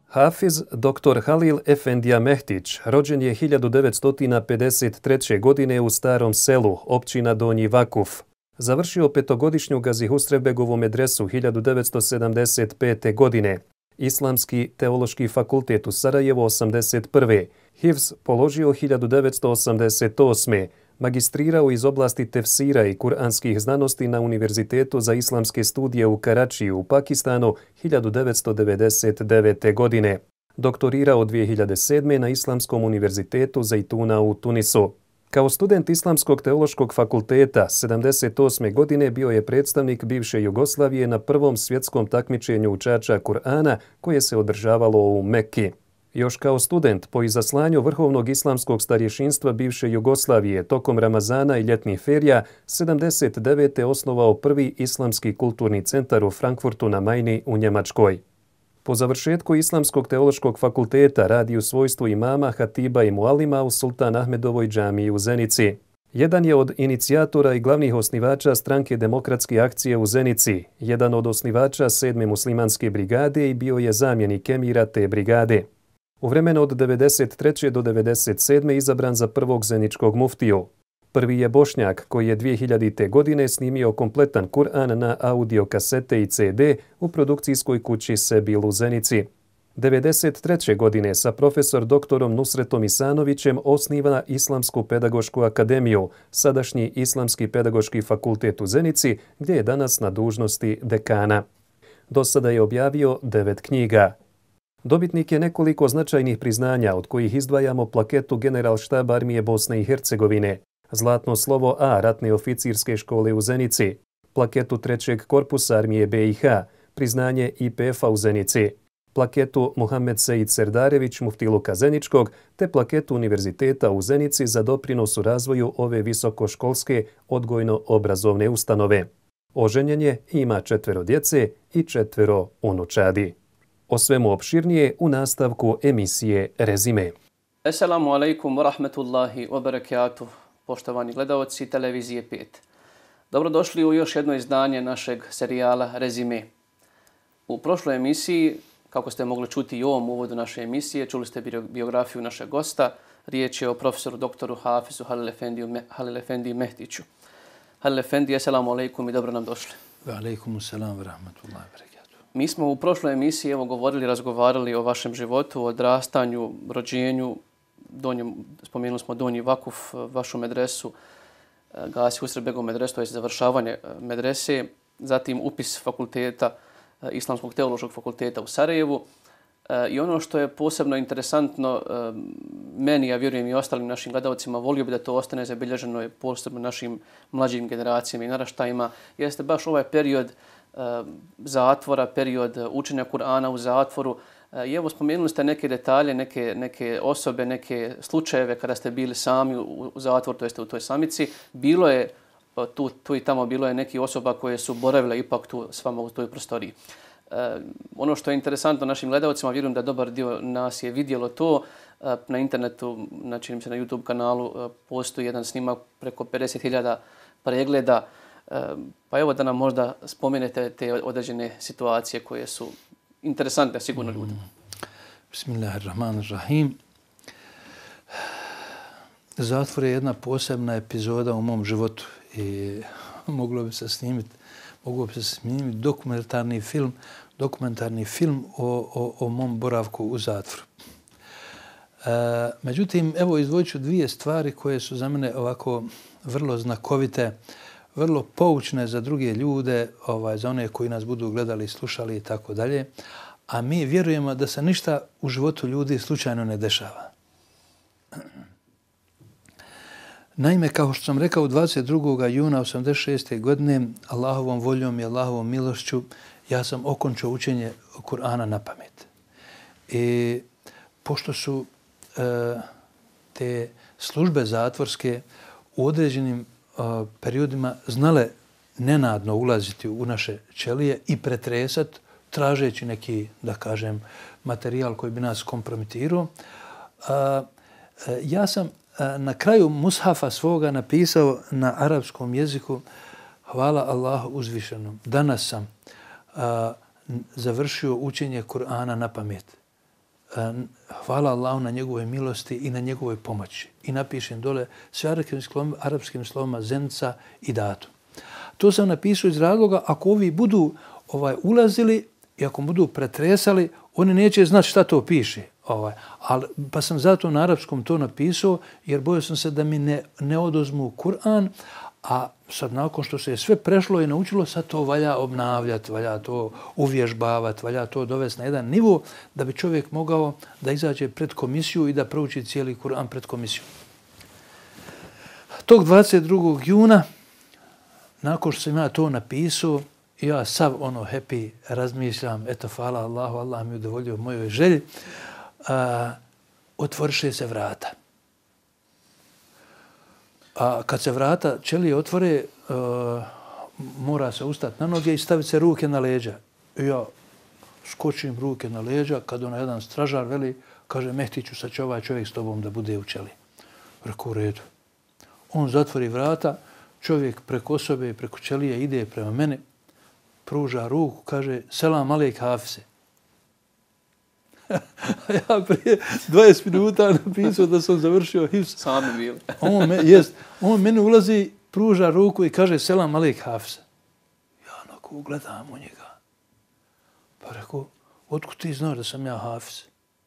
Hafiz dr. Halil Efendija Mehtić rođen je 1953. godine u Starom Selu, općina Donji Vakuf. Završio petogodišnju Gazihusrebegovu medresu 1975. godine, Islamski teološki fakultet u Sarajevu 81. Hifz položio 1988. Magistrirao iz oblasti tefsira i kuranskih znanosti na Univerzitetu za islamske studije u Karačiju u Pakistanu 1999. godine. Doktorirao 2007. na Islamskom univerzitetu Zajtuna u Tunisu. Kao student Islamskog teološkog fakulteta 78. godine bio je predstavnik bivše Jugoslavije na prvom svjetskom takmičenju učača Kur'ana koje se održavalo u Mekki. Još kao student po izaslanju Vrhovnog islamskog starješinstva bivše Jugoslavije tokom Ramazana i ljetnih ferija 79. osnovao prvi islamski kulturni centar u Frankfurtu na Majni u Njemačkoj. Po završetku Islamskog teološkog fakulteta radi u svojstvu imama, hatiba i mualima u Sultan Ahmedovoj džamiji u Zenici. Jedan je od inicijatora i glavnih osnivača Stranke demokratske akcije u Zenici, jedan od osnivača 7. muslimanske brigade i bio je zamjenik emira te brigade. U vremenu od 1993. do 1997. izabran za prvog zeničkog muftiju. Prvi je Bošnjak koji je 2000. godine snimio kompletan Kur'an na audio kasete i CD u produkcijskoj kući Sebil u Zenici. 1993. godine sa profesor doktorom Nusretom Isanovićem osniva Islamsku pedagošku akademiju, sadašnji Islamski pedagoški fakultet u Zenici, gdje je danas na dužnosti dekana. Do sada je objavio 9 knjiga. Dobitnik je nekoliko značajnih priznanja, od kojih izdvajamo plaketu Generalštaba armije Bosne i Hercegovine, zlatno slovo A ratne oficirske škole u Zenici, plaketu 3. korpusa armije BiH, priznanje IPF-a u Zenici, plaketu Muhammed Seid Serdarević muftiluka Zeničkog, te plaketu Univerziteta u Zenici za doprinos u razvoju ove visokoškolske odgojno-obrazovne ustanove. Oženjen je i ima 4 djece i 4 unučadi. O svemu opširnije u nastavku emisije Rezime. Assalamu alaikum wa rahmatullahi wa barakatuh, poštovani gledalci televizije 5. Dobrodošli u još jedno izdanje našeg serijala Rezime. U prošloj emisiji, kako ste mogli čuti i u ovom uvodu naše emisije, čuli ste biografiju našeg gosta. Riječ je o profesoru doktoru Hafizu Halil Efendiji Mehtiću. Halil Efendi, assalamu alaikum i dobro nam došli. Wa alaikum salam wa rahmatullahi wa barakatuh. Mi smo u prošloj emisiji razgovarali o vašem životu, o odrastanju, rođenju, spomenuli smo Donji Vakuf, vašu medresu, Gazihusrebegovu medresu, to je završavanje medrese, zatim upis fakulteta, Islamskog teološkog fakulteta u Sarajevu. I ono što je posebno interesantno meni, a vjerujem i ostalim našim gledalcima, volio bi da to ostane zabilježeno posebno našim mlađim generacijama i naraštajima, jeste baš ovaj period zatvora, period učenja Kur'ana u zatvoru. I evo, spomenuli ste neke detalje, neke osobe, neke slučajeve kada ste bili sami u zatvoru, to jeste u toj samici. Bilo je tu i tamo bilo je nekih osoba koje su boravile ipak tu s vama u toj prostoriji. Ono što je interesantno našim gledalcima, vjerujem da dobar dio nas je vidjelo to. Na internetu, znači na YouTube kanalu, postoji jedan snimak preko 50.000 pregleda. Pa evo da nam možda spomenete te određene situacije koje su interesantne sigurno ljudima. Bismillahirrahmanirrahim. Zatvor je jedna posebna epizoda u mom životu i moglo bi se snimiti dokumentarni film o mom boravku u zatvoru. Međutim, evo izdvojit ću 2 stvari koje su za mene ovako vrlo znakovite, vrlo poučne za druge ljude, za one koji nas budu gledali, slušali i tako dalje. A mi vjerujemo da se ništa u životu ljudi slučajno ne dešava. Naime, kao što sam rekao, 22. juna 1986. godine Allahovom voljom i Allahovom milošću ja sam okončao učenje Kur'ana na pamet. I pošto su te službe zatvorske u određenim periodima znale nenadno ulaziti u naše ćelije i pretresati, tražeći neki, da kažem, materijal koji bi nas kompromitirao. Ja sam na kraju mushafa svoga napisao na arapskom jeziku: hvala Allahu uzvišenom. Danas sam završio učenje Kur'ana na pamet. hvala Allahu na njegove milosti i na njegove pomoći. I napišem dole sve arapskim slovima zenica i datum. To sam napisao iz razloga ako ovi budu ulazili i ako budu pretresali, oni neće znati šta to piše. Pa sam zato na arapskom to napisao jer bojao sam se da mi ne oduzmu Kur'an, a sad nakon što se je sve prešlo i naučilo, sad to valja obnavljati, valja to uvježbavati, valja to dovesti na jedan nivo da bi čovjek mogao da izađe pred komisiju i da prouči cijeli Kur'an pred komisiju. Tog 22. juna, nakon što sam ja to napisao, ja sav happy razmišljam, eto, hvala Allahu, Allah mi udovoljio mojoj želji, otvoriše se vrata. A kad se vrata ćelije otvore, mora se ustati na noge i staviti se ruke na leđa. I ja skočim ruke na leđa, kad jedan stražar veli, kaže, Mehtiću, sad će ovaj čovjek s tobom da bude u ćeliji. Rekao, u redu. On zatvori vrata, čovjek preko osobe i preko ćelije ide prema mene, pruža ruku, kaže, selam alejk Hafize. Ja prije 20 minuta napisao da sam završio hifz. Sami bili. On meni ulazi, pruža ruku i kaže, selam alejk Hafize. Ja onako gledam u njega. Pa rekao, otkud ti znaš da sam ja Hafiz?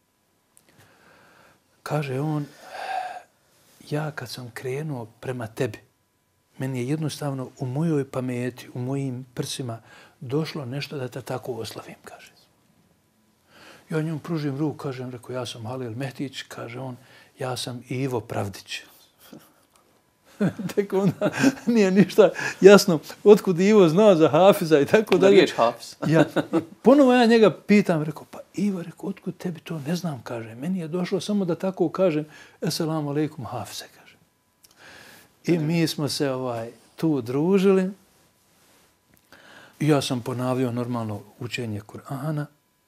Kaže on, ja kad sam krenuo prema tebi, meni je jednostavno u mojoj pameti, u mojim prsima došlo nešto da te tako oslavim, kaže. Ja njemu pružim ruku, kažem, rekao, ja sam Halil Mehtić, kaže on, ja sam Ivo Pravdić. Tek onda nije ništa jasno otkud Ivo znao za Hafiza i tako dalje. Riječ Hafiz. Ponovo ja njega pitam, rekao, pa Ivo, rekao, otkud tebi to ne znam, kaže. Meni je došlo samo da tako kažem, Esselamu alaikum Hafize, kaže. I mi smo se tu družili. Ja sam ponavljao normalno učenje Kur'ana.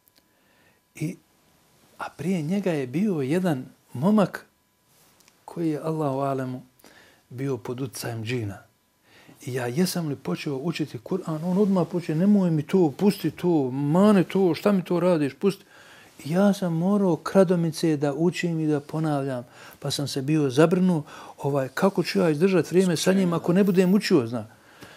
A prije njega je bio jedan momak koji je, Allahu alemu, bio pod utjecajem džina. I ja jesam li počeo učiti Kur'an, on odmah počeo, nemoj mi to, pusti to, mane to, šta mi to radiš, pusti. I ja sam morao kradomice da učim i da ponavljam, pa sam se bio zabrnuo, kako ću ja izdržati vrijeme sa njim ako ne budem učio, zna.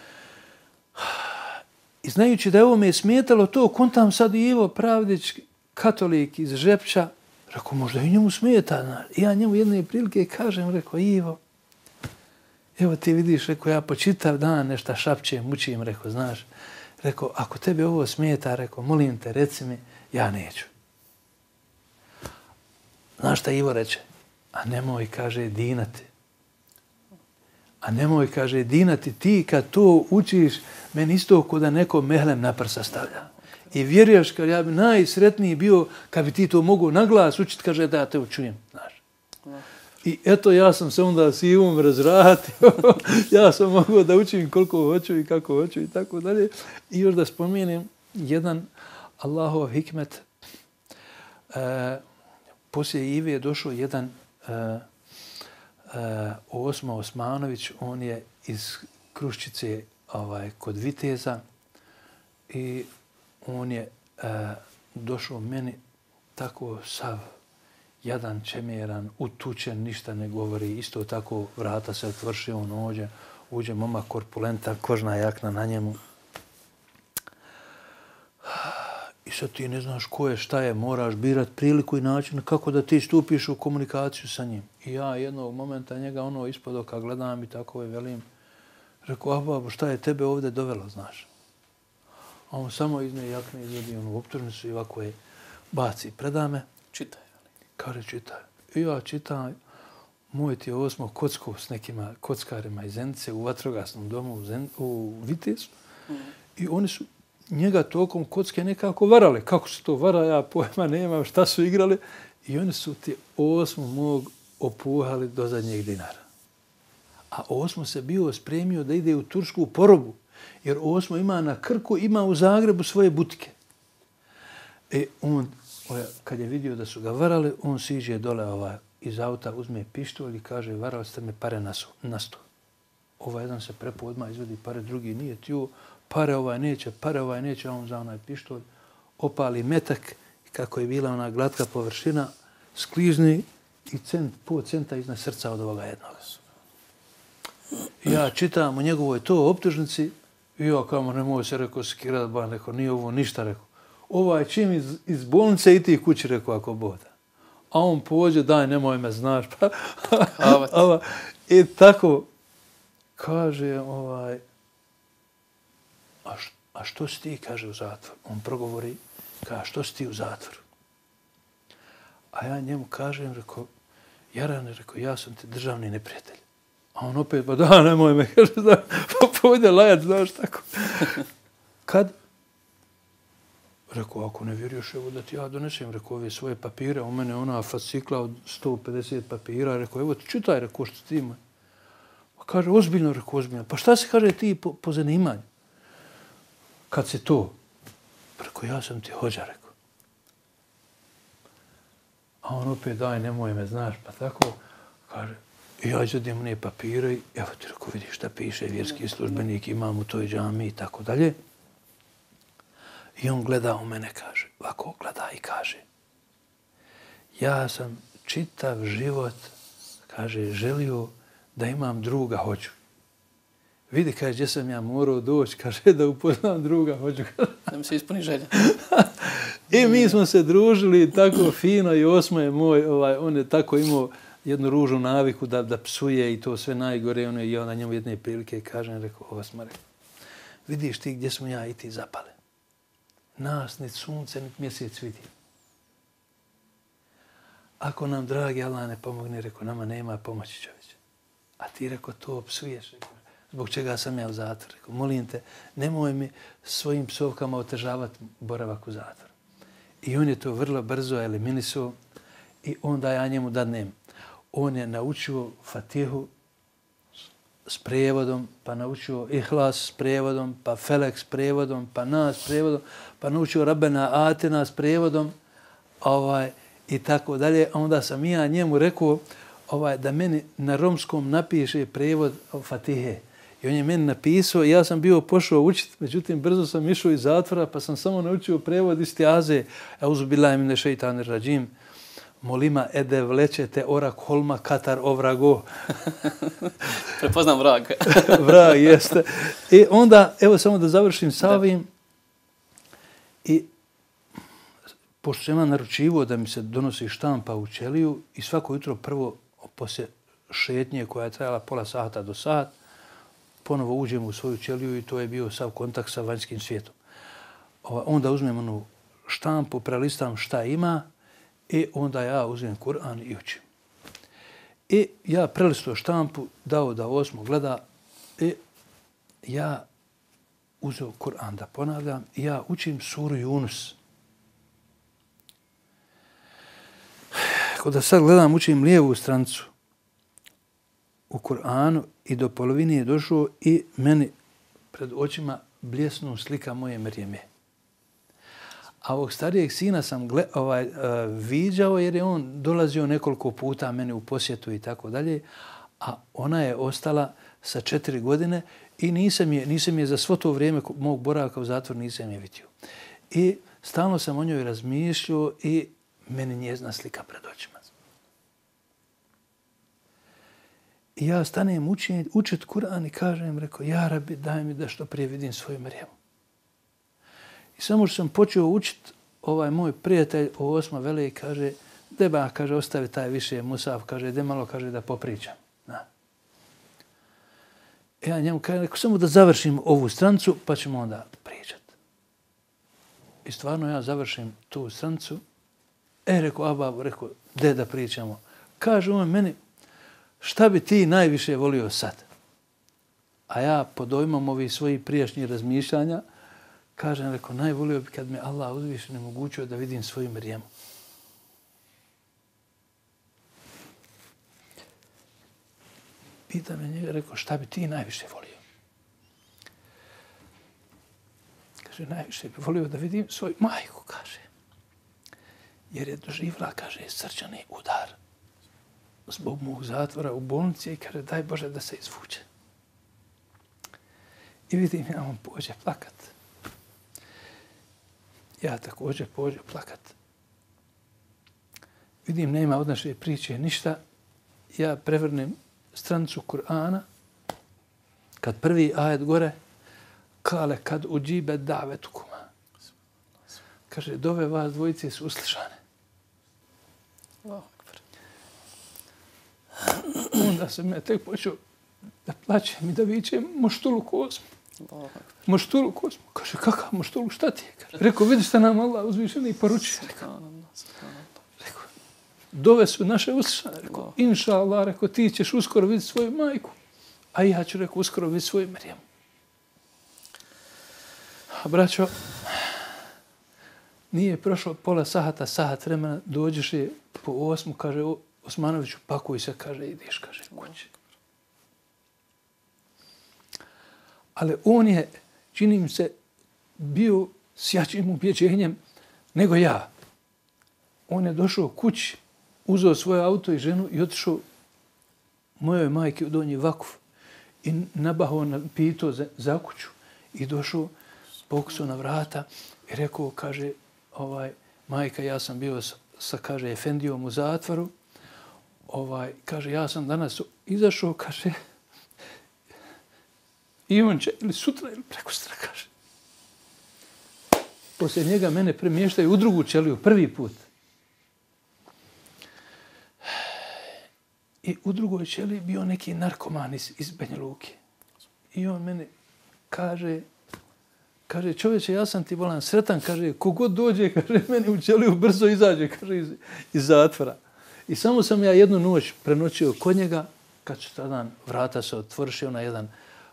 I znajući da je ovo me smetalo to, kontam sad i Ivo Pravdić, katolik iz Žepča, rekao, možda i njemu smeta, znaš. I ja njemu jedne prilike kažem, rekao, Ivo, evo ti vidiš, rekao, ja po čitav dan nešto šapćem, učim, rekao, znaš. Rekao, ako tebi ovo smeta, rekao, molim te, reci mi, ja neću. Znaš šta Ivo reče? A nemoj, kaže, dinati. A nemoj, kaže, dinati ti kad to učiš, meni isto ko da neko mehlem na prsa stavlja. I vjeruješ, kad ja bi najsretniji bio kad bi ti to mogao na glas učiti, kaže, da ja te čujem, znaš. I eto, ja sam se onda s Ivom razvratio. Ja sam mogao da učim koliko hoću i kako hoću i tako dalje. I još da spomenem jedan Allahov hikmet. Poslije Ive je došao jedan Osmo Osmanović. On je iz Kruščice kod Viteza i on je došao meni tako sav jadan, čemeran, utučen, ništa ne govori. Isto tako vrata se otvrši, on uđe momak korpulenta, kožna jakna na njemu. I sad ti ne znaš ko je, šta je, moraš birati priliku i način kako da ti stupiš u komunikaciju sa njim. I ja jednog momenta njega ispod oka gledam i tako je velim. Rekao, ah babo, šta je tebe ovdje dovelo, znaš? A on samo izne jakne, izvedi onu optužnicu i ovako je baci predame. Čitaj. Kaže, čitaj. I ja čitam, moj ti je Osmo kockao s nekima kockarima iz Zenice u vatrogasnom domu u Vitezu. I oni su njega tokom kocke nekako varali. Kako se to vara, ja pojma nemam, šta su igrali. I oni su ti Osmo mog opuhali do zadnjeg dinara. A Osmo se bio spremio da ide u tursku porobu. Jer Osmo ima na Krku, ima u Zagrebu svoje butike. On, kad je vidio da su ga varali, on siđe dole iz auta, uzme pištolj i kaže, varali ste me pare na sto. Jedan se prepo odmah izvedi pare, drugi nije tiju, pare neće, a on za onaj pištolj opali metak kako je bila ona glatka površina, sklizni i pol centa iznad srca od ovoga jednoga. Ja čitam u njegovoj to optužnici i ja kamo nemoj se rekao skirat, ba rekao, nije ovo ništa rekao. Ovaj čim iz bolnice i ti kući rekao ako boda. A on pođe, daj nemoj me znaš. I tako kaže a što si ti, kaže, u zatvoru? On progovori, kaže, što si ti u zatvoru? A ja njemu kažem, rekao, Jarane, rekao, ja sam ti državni neprijatelj. A on opet, pa da, nemoj me, kaže, pa pojde lajat, znaš, tako. Kad? Rekao, ako ne vjeruješ, evo da ti ja donesem, rekao, ove svoje papire, u mene ona fascikla od 150 papira, rekao, evo ti čitaj, rekao, što ti ima. Pa kaže, ozbiljno, rekao, ozbiljno. Pa šta se kaže ti po zanimanju? Kad se to? Rekao, ja sam ti hođa, rekao. A on opet, daj, nemoj me, znaš, pa tako, kaže, ja izvedim one papire i evo ti, rekao, vidiš šta piše, vjerski službenik imam u toj džami i tako dalje. I on gleda u mene, kaže, ovako gleda i kaže, ja sam čitav život, kaže, želio da imam druga hođu. Vidi, kaže, gdje sam ja morao doći, kaže, da upoznam druga hođu. Da mi se ispuni želja. I mi smo se družili tako fino i Osmo je moj, on je tako imao jednu ružnu naviku da psuje i to sve najgore. I onda njemu jedne prilike kažem, rekao, Osmo, rekao, vidiš ti gdje smo ja i ti zapale. Nas niti sunce, niti mjesec vidi. Ako nam, dragi Allah, ne pomogne, rekao, nama nema pomoći, čovječe. A ti, rekao, to psuješ, rekao, zbog čega sam ja u zatvoru. Rekao, molim te, nemoj mi svojim psovkama otežavati boravak u zatvoru. I on je to vrlo brzo eliminisao i onda ja njemu dadnem. On je naučio Fatihu s prevodom, pa naučio Ihlas s prevodom, pa Felek s prevodom, pa Nas s prevodom, pa naučio Rabbena Atina s prevodom i tako dalje. A onda sam ja njemu rekao da meni na romskom napiše prevod Fatihe. I on je meni napisao i ja sam bio pošao učiti, međutim brzo sam išao iz zatvora pa sam samo naučio prevod istiaze. Auzu billahi mine šeitanir rajim. Molima ede vlečete orak holma katar ovrago. Prepoznam vrag. Vrag, jeste. I onda, evo samo da završim sa ovim. I pošto sam ja naručivao da mi se donosi štampa u ćeliju i svako jutro prvo poslije šetnje koja je trajala pola sata do sat, ponovo uđem u svoju ćeliju i to je bio sav kontakt sa vanjskim svijetom. Onda uzmem onu štampu, prelistam šta ima i onda ja uzmem Kur'an i učim. I ja prelistao štampu, dao da Osmo gleda i ja uzeo Kur'an da ponavljam i ja učim suru Yunus. Kada sad gledam, učim lijevu stranicu u Kur'anu i do polovine je došao i meni pred očima bljesnu slika moje Merjeme. A ovog starijeg sina sam viđao jer je on dolazio nekoliko puta meni u posjetu i tako dalje, a ona je ostala sa 4 godine i nisam je za svo to vrijeme mog boravka u zatvoru nisam je vidio. I stalno sam o njoj razmišljao i meni njezna slika pred očima. I ja stanem učit Kur'an i kažem, rekao, ja Rabi, daj mi da što prije vidim svoju Merjemu. I samo što sam počeo učit, moj prijatelj Osma Vele kaže, deba, kaže, ostavi taj više Musaf, kaže, de malo, kaže, da popričam. Da. Ja njemu kažem, rekao, samo da završim ovu stranicu, pa ćemo onda pričat. I stvarno ja završim tu stranicu. Rekao, Abab, rekao, de da pričamo. Kaže on meni, šta bi ti najviše volio sad? A ja pod dojmom ovih svojih prijašnjih razmišljanja kažem, rekao, najvolio bi kad me Allah uzvišen omogućio da vidim svoju Merjemu. Pita me njega, rekao, šta bi ti najviše volio? Kaže, najviše bi volio da vidim svoju majku, kaže. Jer je doživjela, kaže, srčani udar zbog mog zatvora u bolnici i kaže, daj Bože da se izvuče. I vidim, ja on pođe plakat. Ja također pođe plakat. vidim nema od naše priče ništa, ja prevrnem stranicu Kur'ana, kad prvi ajet gore, kale kad uđibe davetukuma. Kaže, dove vas dvojice su uslišane. Onda sam ja tek počeo da plaćem i da vičem moštulu kosmu. Moštulu kosmu. Kaže, kakav moštulu, šta ti je? Kaže, rekao, vidi šta nam Allah uzvišeni poručuje. Rekao, dove su naše uslišane. Rekao, inša Allah, rekao, ti ćeš uskoro vidjeti svoju majku. A ja ću, rekao, uskoro vidjeti svoju Marijemu. A braćo, nije prošlo pola sahata, sahat vremena, dođeš je po 8, kaže, Osmanoviću, pakuj se, kaže, ideš, kaže, kući. Ali on je, čini mi se, bio s jačim ubjeđenjem nego ja. On je došao kući, uzeo svoje auto i ženu i otišao mojoj majke u Donji Vakuf i nabahao, pitao za kuću i došao, pokusao na vrata i rekao, kaže, majka, ja sam bio sa, kaže, efendijom u zatvoru, kaže, ja sam danas izašao, kaže, i on će ili sutra ili prekosutra, kaže. Poslije njega mene premještaju u drugu ćeliju, prvi put. I u drugoj ćeliji bio neki narkoman iz Banja Luke. I on mene kaže, čovječe, ja sam ti volan sretan, kaže, kogod dođe, kaže, meni u ćeliju brzo izađe, kaže, iz zatvora. I samo sam ja jednu noć prenoćio kod njega, kad su tada vrata se otvoršio na jedan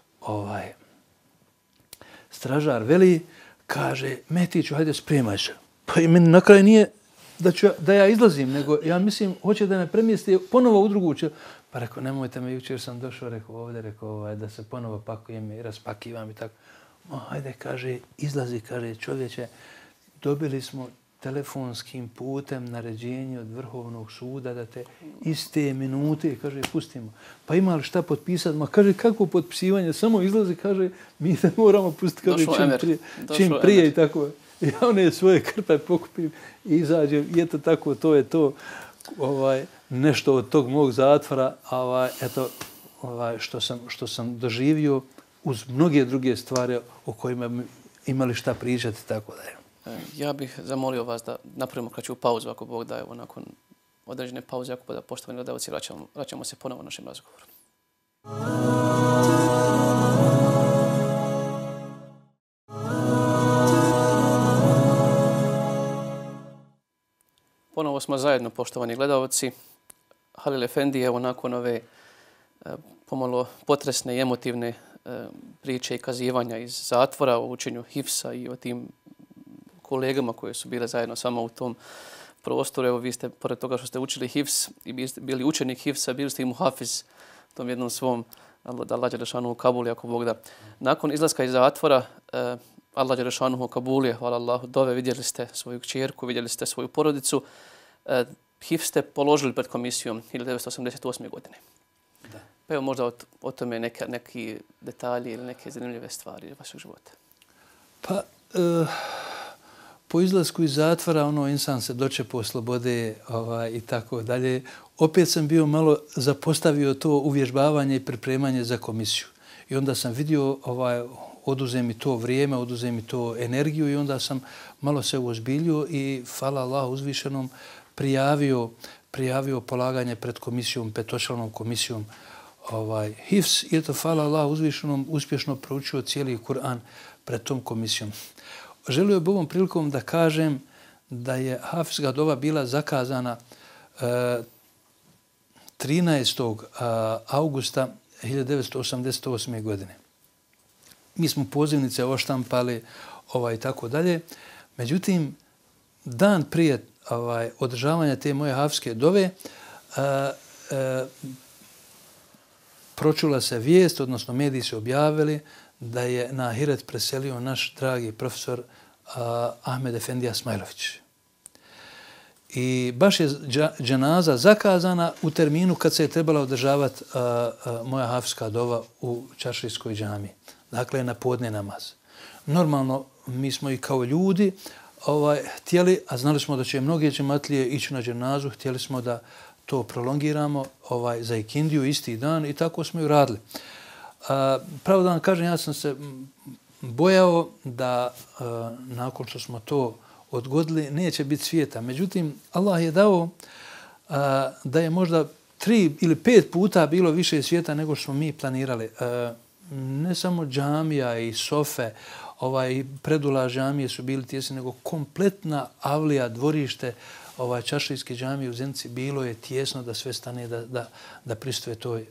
stražar veli, kaže, Metiću, hajde spremaj se. Pa i meni na kraju nije da ja izlazim, nego ja mislim, hoće da me premjesti ponovo u drugu ćeliju. Pa rekao, nemojte me, jučer sam došao, rekao, ovdje, rekao, da se ponovo pakujem i raspakivam i tako. Hajde, kaže, izlazi, kaže, čovječe, dobili smo telefonskim putem naređenje od Vrhovnog suda da te iste minute, kaže, pustimo. Pa ima li šta potpisati? Ma kaže, kako potpisivanje? Samo izlazi, kaže, mi te moramo pustiti, kaže, čim prije i tako. Ja one svoje krpe pokupim i izađem i eto tako, to je to. Nešto od tog mog zatvora, eto, što sam doživio uz mnoge druge stvari o kojima bi imali šta pričati, tako da je. Ja bih zamolio vas da napravimo kraću pauzu, ako Bog daje, nakon određene pauze, ako da poštovani gledalci, vraćamo se ponovo našem razgovoru. Ponovo smo zajedno, poštovani gledalci. Halil Efendi, evo nakon ove pomalo potresne i emotivne priče i kazivanja iz zatvora o učenju hifsa i o tim kolegama koje su bile zajedno samo u tom prostoru. Evo vi ste, pored toga što ste učili hifs i bili učenik hifsa, bili ste i muhafiz u tom jednom svom Allah Đelešanu u Kabuli, ako Bog da. Nakon izlaska iz zatvora, Allah Đelešanu u Kabuli, hvala Allahu, dove, vidjeli ste svoju kćerku, vidjeli ste svoju porodicu. Hifs ste položili pred komisijom 1988. godine. Da. Pa evo možda o tome neki detalji ili neke zanimljive stvari vašeg života. Pa, po izlasku iz zatvora, insan se dočepao slobode i tako dalje. Opet sam bio malo zapostavio to uvježbavanje i pripremanje za komisiju. I onda sam vidio, oduze mi to vrijeme, oduze mi to energiju i onda sam malo se uozbiljio i, hvala Allahu uzvišenom, prijavio polaganje pred komisijom, petočlanom komisijom hifs i eto, hvala Allahu uzvišenom, uspješno proučio cijeli Kur'an pred tom komisijom. Želio bih ovom prilikom da kažem da je hafizga dova bila zakazana 13. augusta 1988. godine. Mi smo pozivnice oštampali i tako dalje. Međutim, dan prije održavanja te moje hafizske dove pročula se vijest, odnosno mediji su objavili da je na ahiret preselio naš dragi profesor Ahmed Efendija Smajlović. I baš je dženaza zakazana u terminu kad se je trebala održavati moja hafizska dova u Čaršijskoj džamiji. Dakle, na podne namaz. Normalno, mi smo i kao ljudi htjeli, a znali smo da će mnoge džematlije ići na dženazu, htjeli smo da to prolongiramo za ikindiju isti dan i tako smo i radili. Pravo da vam kažem, ja sam se bojao da nakon što smo to odgodili neće biti svijeta. Međutim, Allah je dao da je možda 3 ili 5 puta bilo više svijeta nego što smo mi planirali. Ne samo džamija i sofe, predula džamije su bili tjesni, nego kompletna avlija, dvorište čaršijske džamije u Zenici bilo je tjesno da sve stane da pristoje toj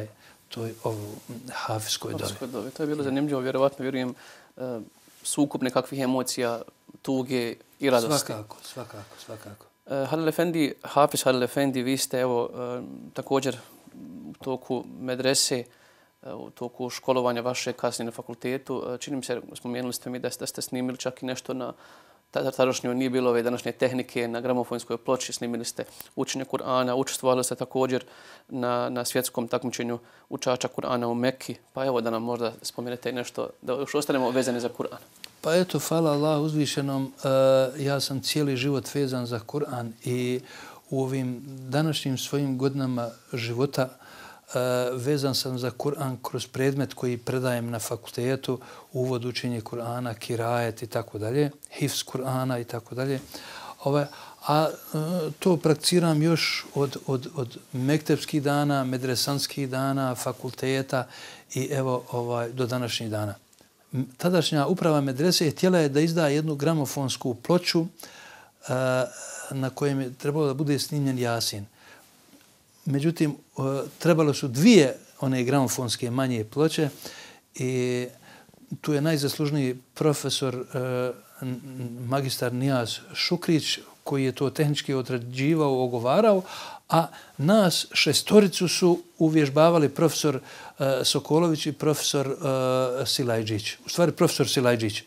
hafizskoj dobi. To je bilo zanimljivo, vjerovatno, vjerujem, sukup nekakvih emocija, tuge i radosti. Svakako. Halil Efendi, Hafiz Halil Efendi, vi ste također u toku medrese, u toku školovanja vaše kasnije na fakultetu. Čini mi se, spomenuli ste mi da ste snimili čak i nešto na tadašnjoj, nije bilo ove današnje tehnike, na gramofonskoj ploči, snimili ste učenje Kur'ana, učestvovali ste također na svjetskom takmičenju učača Kur'ana u Mekki. Pa evo da nam možda spomenete nešto, da još ostanemo vezani za Kur'an. Pa eto, hvala Allah uzvišenom, ja sam cijeli život vezan za Kur'an i u ovim današnjim svojim godinama života vezan sam za Kur'an kroz predmet koji predajem na fakultetu, uvod učenje Kur'ana, kirajet i tako dalje, hifz Kur'ana i tako dalje. A to prakticiram još od mektepskih dana, medresanskih dana, fakulteta i evo do današnjih dana. Tadašnja uprava medrese htjela je da izda jednu gramofonsku ploču na kojem je trebalo da bude snimljen Jasin. Međutim, trebalo su 2 one gramofonske manje ploče i tu je najzaslužniji profesor magistar Nijaz Šukrić koji je to tehnički odrađivao, ogovarao, a nas 6 su uvježbavali profesor Sokolović i profesor Silajđić. U stvari profesor Silajđić.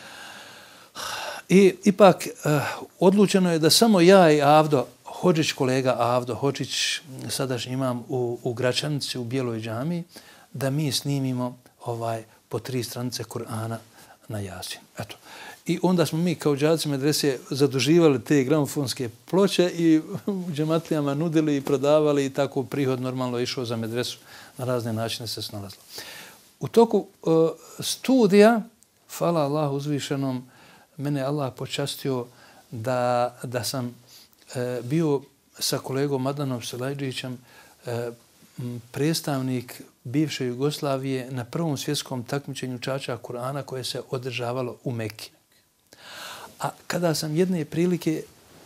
I ipak odlučeno je da samo ja i Avdo Hodžić, kolega Avdo Hodžić, sadašnji imam u Gračanici, u Bijeloj džamiji, da mi snimimo po 3 stranice Kur'ana na Jasin. Eto. I onda smo mi kao đaci medrese zaduživali te gramofonske ploče i džematlijama nudili i prodavali i tako prihod normalno išao za medresu. Na razne načine se snalazilo. U toku studija, hvala Allah uzvišenom, mene Allah počastio da sam bio sa kolegom Adnanom Silajđićem predstavnik bivše Jugoslavije na prvom svjetskom takmičenju učača Kur'ana koje se održavalo u Mekki. A kada sam jedne prilike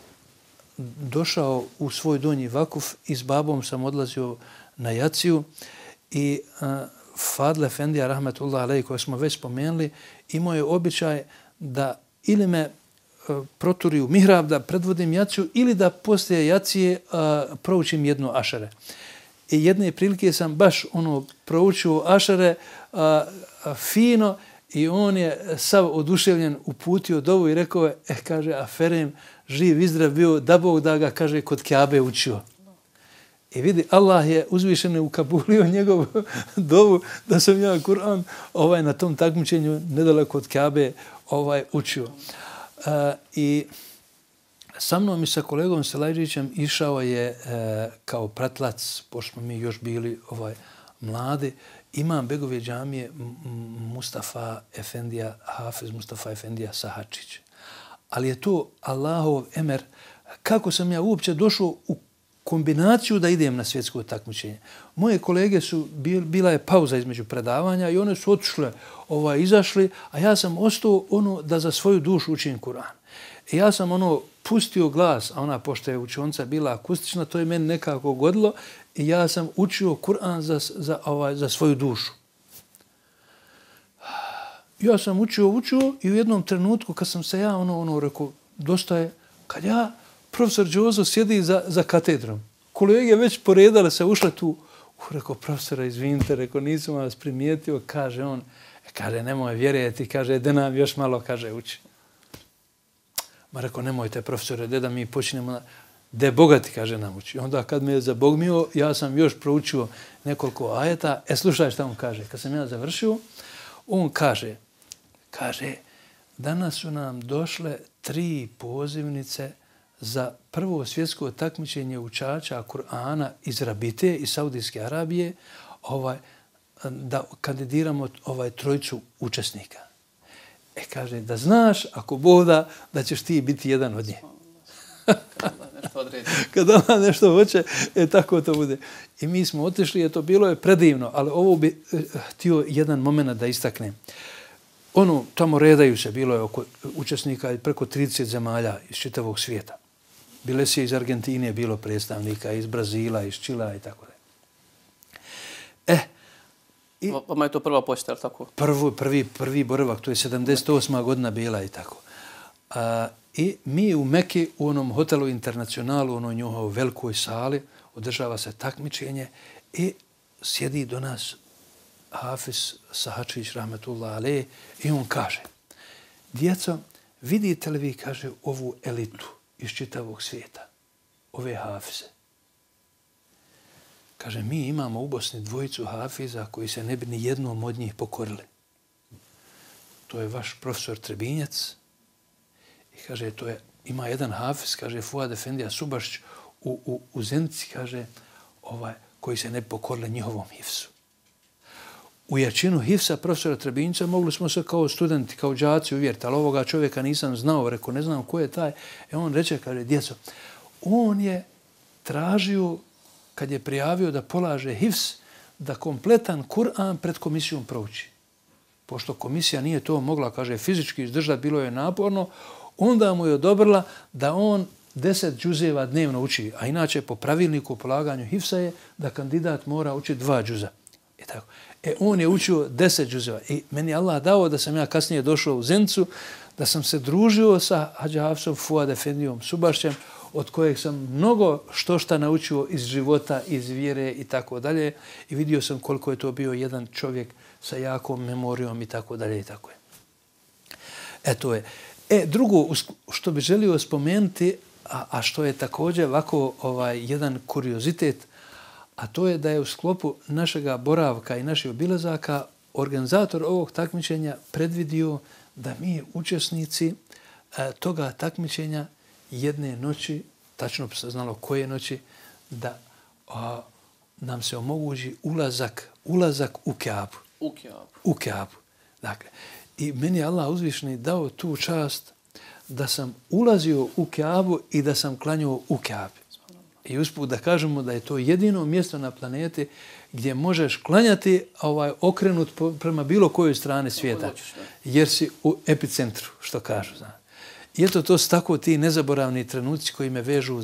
došao u svoj donji vakuf i s babom sam odlazio na jaciju i Fadl Efendija, rahmetullah alejhi, koje smo već spomenuli, imao je običaj da ili me proturi u mihrab da predvodim jaciju ili da poslije jacije proučim jednu ašere. I jedne prilike sam baš proučio ašere fino i on je sav oduševljen uputio dovu i rekao je, kaže, aferem, živ i zdrav bio, da Bog da ga, kaže, kod Kjabe učio. I vidi, Allah je uzvišeno ukabulio njegovu dovu da sam ja Kur'an na tom takmičenju nedaleko od Kjabe učio. I sa mnom i sa kolegom Silajđićem išao je kao pratlac, pošto smo mi još bili mladi, imam Begove džamije Mustafa Efendija, Hafiz Mustafa Efendija Sahačić. Ali je to Allahov emer. Kako sam ja uopće došao u kombinaciju da idem na svjetsko takmičenje? Moje kolege su, bila je pauza između predavanja i one su otišle, izašli, a ja sam ostao da za svoju dušu učim Kur'an. I ja sam pustio glas, a ona, pošto je učionica bila akustična, to je meni nekako godilo i ja sam učio Kur'an za svoju dušu. Ja sam učio i u jednom trenutku kad sam se ja rekao, dosta je, kad ja, profesor Đozo sjedi za katedrom. Kolege već poredale se, ušle tu. Rekao, profesora, izvinite, rekao, nisam vas primijetio, kaže on, kaže, nemoj vjerujeti, kaže, da nam još malo, kaže, uči. Ma rekao, nemojte, profesore, da mi počnemo, da bogati, kaže, nam uči. Onda kad me je zabogmio, ja sam još proučio nekoliko ajeta. Slušaj šta on kaže. Kad sam ja završio, on kaže, danas su nam došle 3 pozivnice za prvo svjetsko takmičenje učača Kur'ana iz Rabite, iz Saudijske Arabije, da kandidiramo trojicu učesnika. Kaže, da znaš, ako Bog da ćeš ti biti jedan od njih. Kad Allah nešto hoće, tako to bude. I mi smo otišli, bilo je predivno, ali ovo bi htio jedan moment da istaknem. Tamo redaju se, bilo je oko učesnika preko 30 zemalja iz čitavog svijeta. Bile se iz Argentine, bilo predstavnika, iz Brazila, iz Čila i tako dalje. Vama je to prva posjeta, ali tako? Prvi boravak, to je 78. godina bila i tako. I mi u Meki, u onom hotelu Internacionalu, u onoj njihovoj velikoj sali, održava se takmičenje i sjedi do nas Hafiz Sahačić, rahmetullah alejh, i on kaže, djeco, vidite li vi, kaže, ovu elitu iz čitavog svijeta, ove hafize? Kaže, mi imamo u Bosni 2 hafiza koji se ne bi ni jednom od njih pokorili. To je vaš profesor Trebinjac i kaže, ima jedan hafiz, kaže, Fuad Efendija Subašć u Zenici, kaže, koji se ne bi pokorili njihovom hifsu. U jačinu hifsa profesora Trebinjca mogli smo se kao studenti, kao đaci uvjeriti, ali ovoga čovjeka nisam znao, rekao, ne znam ko je taj. On reče, kaže, djeco, on je tražio, kad je prijavio da polaže hifs, da kompletan Kur'an pred komisijom prouči. Pošto komisija nije to mogla, kaže, fizički izdržati, bilo je naporno, onda mu je odobrila da on 10 džuzeva dnevno uči. A inače, po pravilniku o polaganju hifsa je da kandidat mora učiti 2 džuza. I tako. On je učio 10 džuzeva. I meni Allah dao da sam ja kasnije došao u Zenicu, da sam se družio sa Hadži Hafsom Fuad Efendijom Subašćem, od kojeg sam mnogo šta naučio iz života, iz vjere i tako dalje. I vidio sam koliko je to bio jedan čovjek sa jakom memorijom i tako dalje i tako je. To je. Drugo što bih želio spomenuti, a što je također ovako jedan kuriozitet, a to je da je u sklopu našega boravka i naših obilazaka organizator ovog takmičenja predvidio da mi učesnici toga takmičenja jedne noći, tačno bi se znalo koje noći, da nam se omogući ulazak u Keabu. U Keabu. Dakle, i meni je Allah uzvišeni dao tu čast da sam ulazio u Keabu i da sam klanjao u Keabi. I usput da kažemo da je to jedino mjesto na planeti gdje možeš klanjati okrenut prema bilo kojoj strani svijeta. Jer si u epicentru, što kažu. I eto, to su tako ti nezaboravni trenuci koji me vežu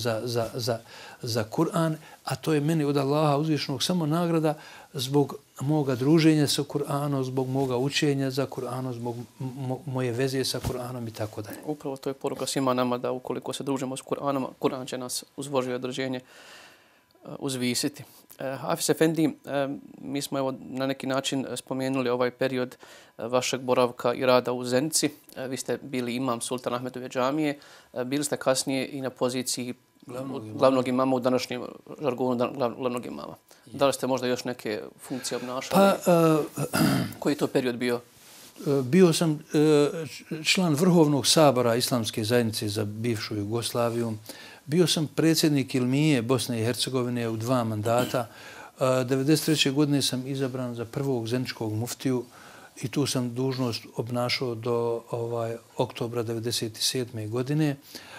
za Kur'an, a to je meni od Allaha uzvišenog samo nagrada zbog moga druženja sa Kur'anom, zbog moga učenja za Kur'anom, zbog moje veze sa Kur'anom i tako dalje. Upravo to je poruka svima nama da ukoliko se družimo s Kur'anom, Kur'an će nas uz Božje određenje uzvisiti. Hafiz Efendi, mi smo na neki način spomenuli ovaj period vašeg boravka i rada u Zenici. Vi ste bili imam Sultan Ahmetove džamije, bili ste kasnije i na poziciji glavnog imama u današnjem žargonu glavnog imama. Da li ste možda još neke funkcije obnašali? Koji je to period bio? Bio sam član Vrhovnog sabora Islamske zajednice za bivšu Jugoslaviju. Bio sam predsjednik Ilmije Bosne i Hercegovine u 2 mandata. 1993. godine sam izabran za prvog zeničkog muftiju i tu sam dužnost obnašao do oktobra 1997. godine.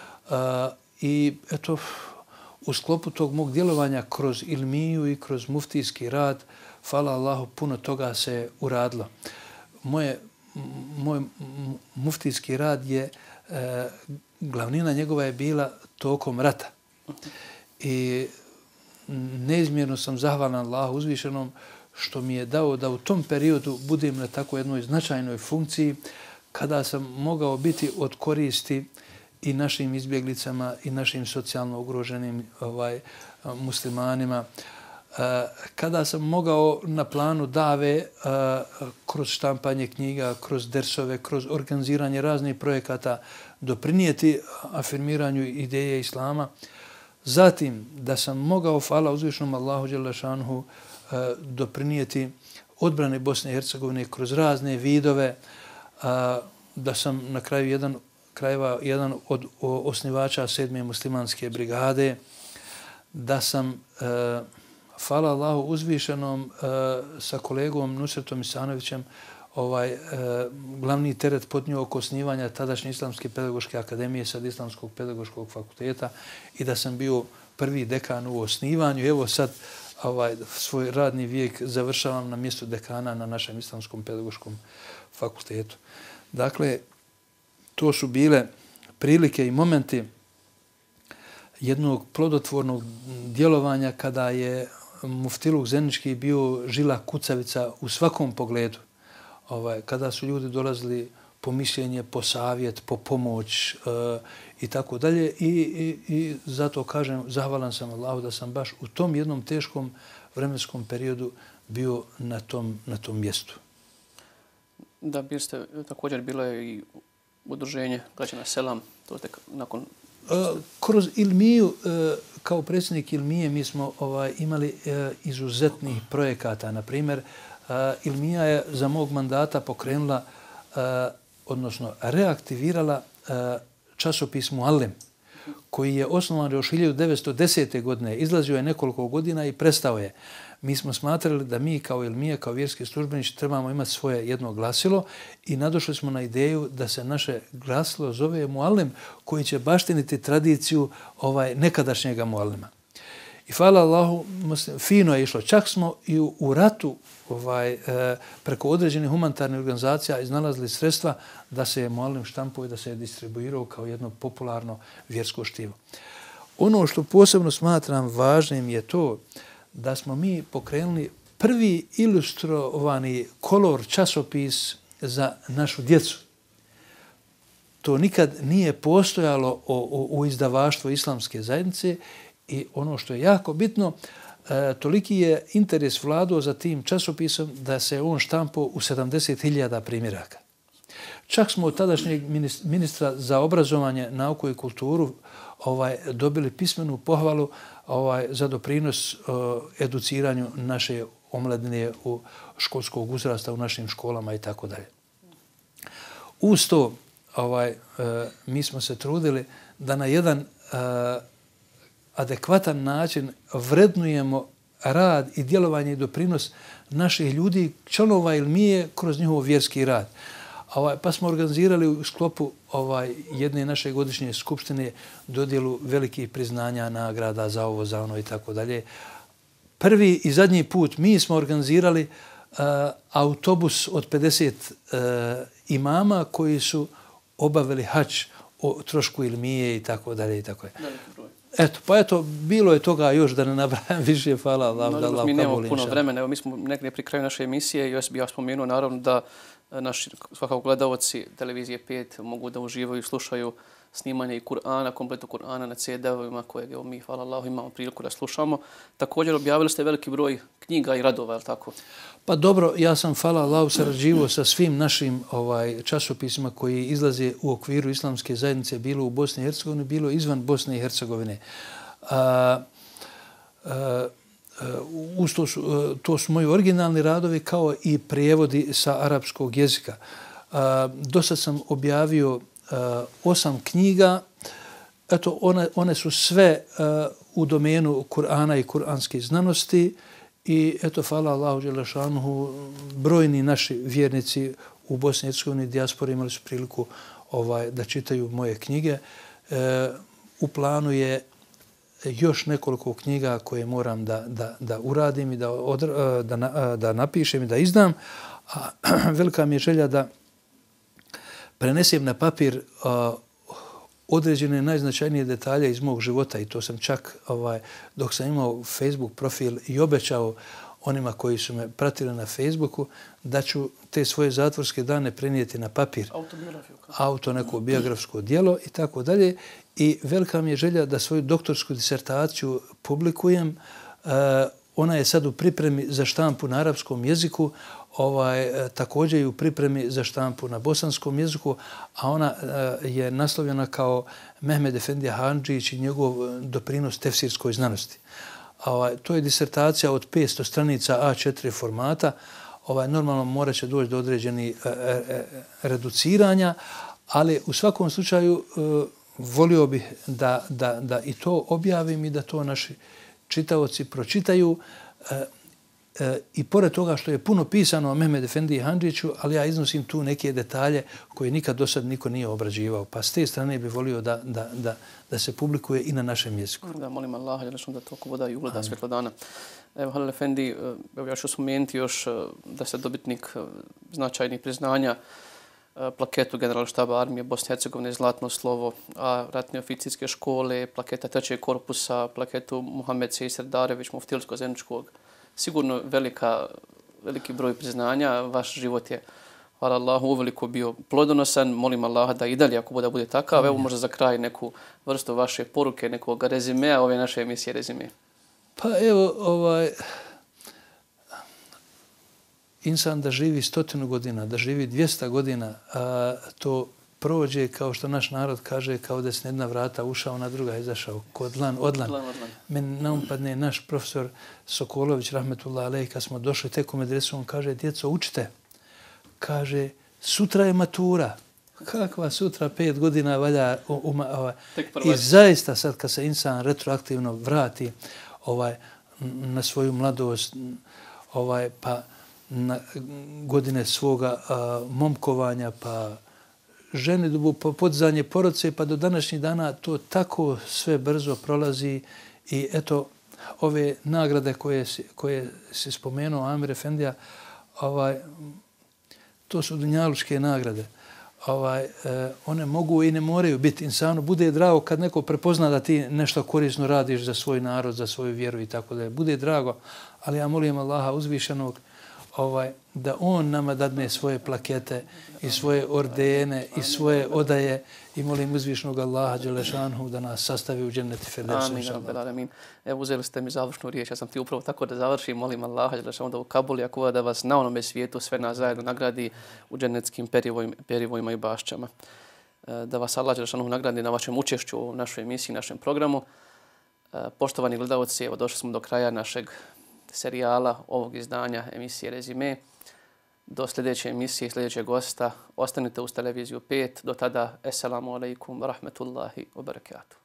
I eto, u sklopu tog mog djelovanja kroz Ilmiju i kroz muftijski rad, hvala Allahu, puno toga se uradilo. Moj muftijski rad je, glavnina njegova je bila tokom rata. I neizmjerno sam zahvalan Allahu uzvišenom što mi je dao da u tom periodu budem na tako jednoj značajnoj funkciji kada sam mogao biti od koristi i našim izbjeglicama i našim socijalno ugroženim muslimanima. Kada sam mogao na planu dave kroz štampanje knjiga, kroz dersove, kroz organiziranje raznih projekata doprinijeti afirmiranju ideje Islama. Zatim da sam mogao, hvala uzvišenom Allahu dželle šanuhu, doprinijeti odbrane Bosne i Hercegovine kroz razne vidove, da sam na kraju jedan krajeva jedan od osnivača 7. muslimanske brigade, da sam, hvala Allahu uzvišenom, sa kolegom Nusretom Isanovićem glavni teret podnio oko osnivanja tadašnje Islamske pedagoške akademije, sad Islamskog pedagoškog fakulteta, i da sam bio prvi dekan u osnivanju. Evo sad svoj radni vijek završavam na mjestu dekana na našem Islamskom pedagoškom fakultetu. Dakle, to su bile prilike i momenti jednog plodotvornog djelovanja kada je Muftiluk Zenički bio žila kucavica u svakom pogledu. Kada su ljudi dolazili po mišljenje, po savjet, po pomoć i tako dalje. I zato kažem, zahvalan sam Allahu da sam baš u tom jednom teškom vremenskom periodu bio na tom mjestu. Da, bili ste, također bilo je i udruženje građana Selam, to tek nakon... Kroz Ilmiju, kao predsjednik Ilmije, mi smo imali izuzetnih projekata. Na primjer, Ilmija je za mog mandata pokrenula, odnosno reaktivirala časopis Muallim, koji je osnovan još 1910. godine. Izlazio je nekoliko godina i prestao je. Mi smo smatrali da mi kao Ilmija, kao vjerski službenici, trebamo imati svoje jedno glasilo i nadošli smo na ideju da se naše glasilo zove Muallim, koji će baštiniti tradiciju nekadašnjega Muallima. I hvala Allahu, fino je išlo. Čak smo i u ratu preko određenih humanitarnih organizacija iznalazili sredstva da se Muallim štampuje, da se je distribuirao kao jedno popularno vjersko štivo. Ono što posebno smatram važnim je to da smo mi pokrenuli prvi ilustrovani kolor časopis za našu djecu. To nikad nije postojalo u izdavaštvu Islamske zajednice i ono što je jako bitno, toliki je interes vladao za tim časopisom da se on štampao u 70.000 primjeraka. Čak smo od tadašnjeg ministra za obrazovanje, nauku i kulturu dobili pismenu pohvalu za doprinos educiranju naše omladine u školskog uzrasta u našim školama i tako dalje. Uz to mi smo se trudili da na jedan adekvatan način vrednujemo rad i djelovanje i doprinos naših ljudi, članova Ilmije, kroz njihov vjerski rad. Pa smo organizirali u sklopu jedne naše godišnje skupštine dodjelu velikih priznanja, nagrada za ovo, za ono i tako dalje. Prvi i zadnji put mi smo organizirali autobus od 50 imama koji su obavili hadž o trošku Ilmije i tako dalje i tako dalje. Eto, bilo je toga još da ne nabrajam više, hvala Allah. Mi nemamo puno vremena, evo mi smo negdje pri kraju naše emisije i još bih ja spomenuo naravno da naši svakako gledalci televizije 5 mogu da uživaju i slušaju snimanje i Kur'ana, kompletu Kur'ana na CD-ovima kojeg mi, hvala Allahu, imamo priliku da slušamo. Također objavili ste veliki broj knjiga i radova, je li tako? Pa dobro, ja sam, hvala Allahu, sarađivao sa svim našim časopisima koji izlaze u okviru Islamske zajednice, bilo u Bosni i Hercegovini, bilo izvan Bosne i Hercegovine. To su moji originalni radovi kao i prijevodi sa arapskog jezika. Dosad sam objavio 8 knjiga. Eto, one su sve u domenu Kur'ana i kur'anske znanosti i eto, hvala Allahu dželešanuhu, brojni naši vjernici u Bosni i Hercegovini dijaspori imali su priliku da čitaju moje knjige. U planu je još nekoliko knjiga koje moram da uradim i da napišem i da izdam. A velika mi je želja da prenesem na papir određene najznačajnije detalje iz mog života i to sam čak dok sam imao Facebook profil i obećao onima koji su me pratili na Facebooku da ću te svoje zatvorske dane prenijeti na papir. Auto, neko biografsko djelo i tako dalje. I velika mi je želja da svoju doktorsku disertaciju publikujem. Ona je sad u pripremi za štampu na arapskom jeziku, također i u pripremi za štampu na bosanskom jeziku, a ona je naslovljena kao Mehmed Efendija Handžić i njegov doprinos tefsirskoj znanosti. To je disertacija od 500 stranica A4 formata. Normalno morat će doći do određenih reduciranja, Ali u svakom slučaju volio bih da i to objavim i da to naši čitaoci pročitaju. I pored toga što je puno pisano o Mehmed Efendiji Handžiću, ali ja iznosim tu neke detalje koje nikad do sad niko nije obrađivao. Pa s te strane bih volio da se publikuje i na našem jeziku. Da, molim Allaha da to voda i ugleda svjetlo dana. Evo, Halil Efendi, ja ću spomenuti još da se dobitnik značajnih priznanja plaketu Generalštaba armije Bosne i Hercegovine Zlatno slovo, a ratne oficirske škole, plaketa 3. korpusa, plaketu Muhammed Sej Srdarević, Muftilsko-Zeničkog. Sigurno veliki broj priznanja. Vaš život je, hvala Allahu, uveliko bio plodonosan. Molim Allaha da i dalje, ako bude takav, evo možda za kraj neku vrstu vaše poruke, nekog rezimea ove naše emisije Rezime. Pa evo, insan da živi 100 godina, da živi 200 godina, to prođe, kao što naš narod kaže, kao da se na jedna vrata ušao, na druga izašao, kod odlan. Meni naumpadne naš profesor Sokolović, rahmetullah alejhi, kad smo došli tek u medresu, on kaže, djeco, učite. Kaže, sutra je matura. Kakva sutra, 5 godina valja. I zaista sad kad se insan retroaktivno vrati na svoju mladost, pa na godine svoga momkovanja, pa ženidbu, pa podizanje porodice, pa do današnjih dana to tako sve brzo prolazi. I eto, ove nagrade koje si spomenuo, Amir Efendija, to su dunjalučke nagrade. One mogu i ne moraju biti. Insanu bude drago kad neko prepozna da ti nešto korisno radiš za svoj narod, za svoju vjeru i tako da je. Bude drago, ali ja molim Allaha uzvišenog da on nama dadne svoje plakete i svoje ordene i svoje odaje i molim uzvišnog Allaha dželešanhu da nas sastavi u dženneti firdevsu. Amin. Evo, uzeli ste mi završnu riječ. Ja sam ti upravo tako da završim. Molim Allaha dželešanhu da u Kabuli, ako da vas na onome svijetu sve nas zajedno nagradi u džennetskim perivojima i bašćama. Da vas Allah dželešanhu nagradi na vašem učešću u našoj emisiji, našem programu. Poštovani gledalci, evo došli smo do kraja našeg serijala ovog izdanja emisije Rezime. Do sljedeće emisije i sljedećeg gosta ostanite uz televiziju 5. Do tada, assalamu alaikum wa rahmetullahi wa barakatuh.